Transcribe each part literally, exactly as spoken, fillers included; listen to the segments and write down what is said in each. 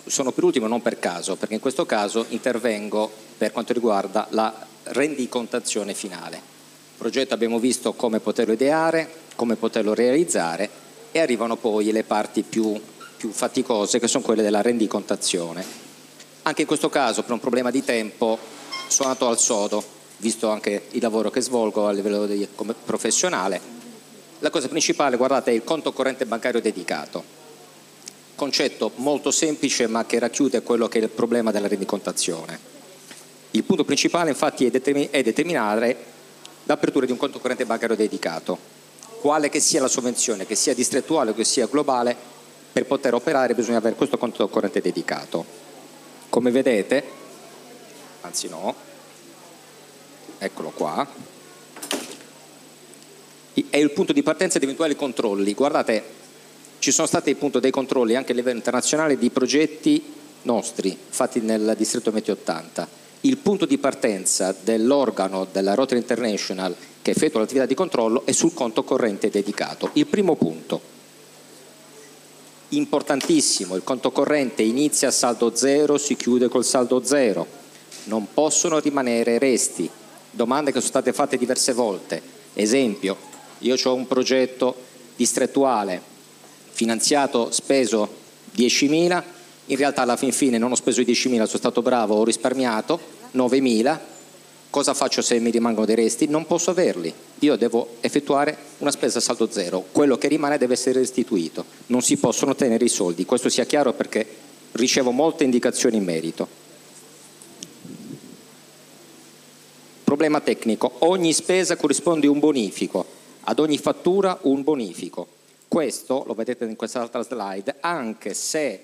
sono per ultimo non per caso, perché in questo caso intervengo per quanto riguarda la rendicontazione finale. Il progetto abbiamo visto come poterlo ideare, come poterlo realizzare e arrivano poi le parti più, più faticose, che sono quelle della rendicontazione. Anche in questo caso, per un problema di tempo, sono andato al sodo, visto anche il lavoro che svolgo a livello di, come professionale. La cosa principale, guardate, è il conto corrente bancario dedicato. Concetto molto semplice ma che racchiude quello che è il problema della rendicontazione. Il punto principale infatti è, determin- è determinare l'apertura di un conto corrente bancario dedicato, quale che sia la sovvenzione, che sia distrettuale o che sia globale, per poter operare bisogna avere questo conto corrente dedicato. Come vedete, anzi no, eccolo qua, è il punto di partenza di eventuali controlli. Guardate, ci sono stati appunto dei controlli anche a livello internazionale di progetti nostri fatti nel distretto M T ottanta. Il punto di partenza dell'organo della Rotary International che effettua l'attività di controllo è sul conto corrente dedicato. Il primo punto, importantissimo, il conto corrente inizia a saldo zero, si chiude col saldo zero, non possono rimanere resti. Domande che sono state fatte diverse volte. Esempio, io ho un progetto distrettuale finanziato, speso diecimila, in realtà alla fin fine non ho speso i diecimila, sono stato bravo, ho risparmiato novemila, cosa faccio se mi rimangono dei resti? Non posso averli, io devo effettuare una spesa a saldo zero, quello che rimane deve essere restituito, non si possono tenere i soldi, questo sia chiaro perché ricevo molte indicazioni in merito. Problema tecnico, ogni spesa corrisponde a un bonifico, ad ogni fattura un bonifico. Questo, lo vedete in quest'altra slide, anche se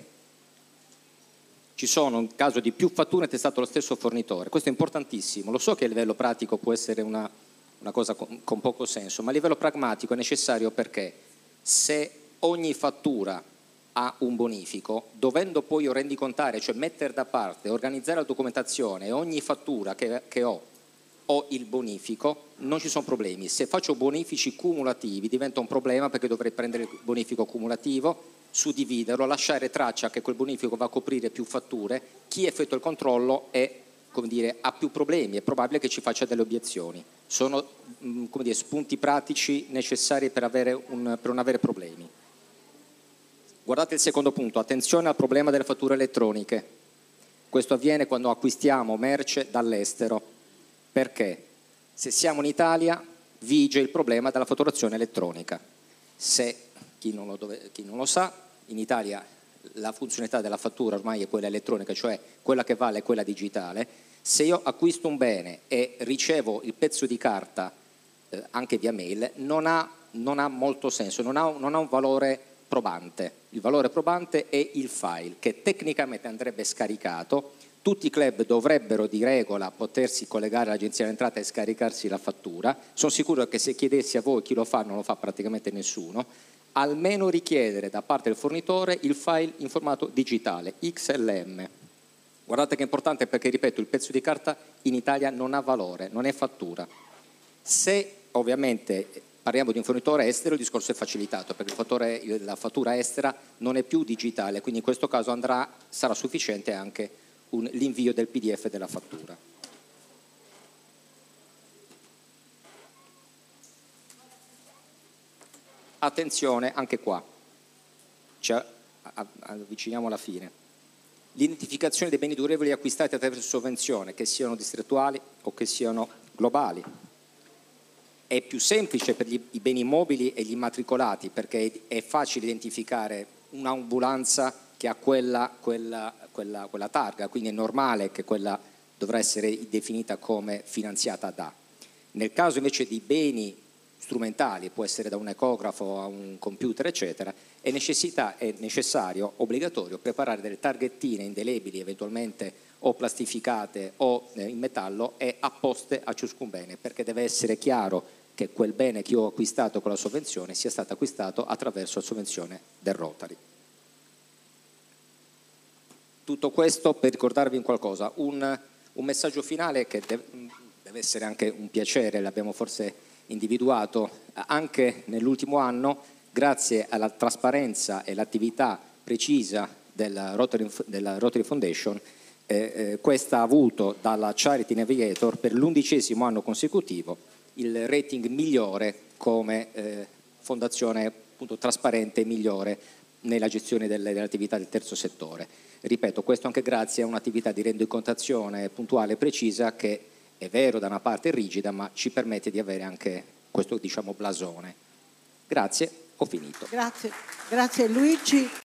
ci sono, in caso di più fatture, è stato lo stesso fornitore. Questo è importantissimo. Lo so che a livello pratico può essere una, una cosa con, con poco senso, ma a livello pragmatico è necessario perché se ogni fattura ha un bonifico, dovendo poi io rendicontare, cioè mettere da parte, organizzare la documentazione e ogni fattura che, che ho, ho il bonifico, non ci sono problemi. Se faccio bonifici cumulativi diventa un problema perché dovrei prendere il bonifico cumulativo, suddividerlo, lasciare traccia che quel bonifico va a coprire più fatture. Chi effettua il controllo è, come dire, ha più problemi, è probabile che ci faccia delle obiezioni. Sono come dire, spunti pratici necessari per, avere un, per non avere problemi. Guardate il secondo punto, attenzione al problema delle fatture elettroniche. Questo avviene quando acquistiamo merce dall'estero. Perché? Se siamo in Italia vige il problema della fatturazione elettronica. Se chi non, lo dove, chi non lo sa, in Italia la funzionalità della fattura ormai è quella elettronica, cioè quella che vale è quella digitale. Se io acquisto un bene e ricevo il pezzo di carta eh, anche via mail, non ha, non ha molto senso, non ha, non ha un valore probante. Il valore probante è il file che tecnicamente andrebbe scaricato. Tutti i club dovrebbero di regola potersi collegare all'agenzia dell'entrata e scaricarsi la fattura. Sono sicuro che se chiedessi a voi chi lo fa, non lo fa praticamente nessuno. Almeno richiedere da parte del fornitore il file in formato digitale, X L M. Guardate che è importante perché, ripeto, il pezzo di carta in Italia non ha valore, non è fattura. Se ovviamente parliamo di un fornitore estero, il discorso è facilitato perché il fattore, la fattura estera non è più digitale, quindi in questo caso andrà, sarà sufficiente anche l'invio del P D F della fattura. Attenzione anche qua, ci avviciniamo alla fine. L'identificazione dei beni durevoli acquistati attraverso sovvenzione, che siano distrettuali o che siano globali. È più semplice per gli, i beni immobili e gli immatricolati perché è facile identificare un'ambulanza che ha quella, quella, quella, quella targa, quindi è normale che quella dovrà essere definita come finanziata da. Nel caso invece di beni strumentali, può essere da un ecografo a un computer eccetera, è, necessità, è necessario, obbligatorio, preparare delle targhettine indelebili eventualmente o plastificate o in metallo e apposte a ciascun bene, perché deve essere chiaro che quel bene che io ho acquistato con la sovvenzione sia stato acquistato attraverso la sovvenzione del Rotary. Tutto questo per ricordarvi in qualcosa, un, un messaggio finale che deve, deve essere anche un piacere, l'abbiamo forse individuato anche nell'ultimo anno, grazie alla trasparenza e all'attività precisa della Rotary, della Rotary Foundation, eh, eh, questa ha avuto dalla Charity Navigator per l'undicesimo anno consecutivo il rating migliore come eh, fondazione appunto trasparente e migliore nella gestione delle, delle attività del terzo settore. Ripeto, questo anche grazie a un'attività di rendicontazione puntuale e precisa che è vero da una parte rigida, ma ci permette di avere anche questo, diciamo, blasone. Grazie, ho finito. Grazie, grazie Luigi.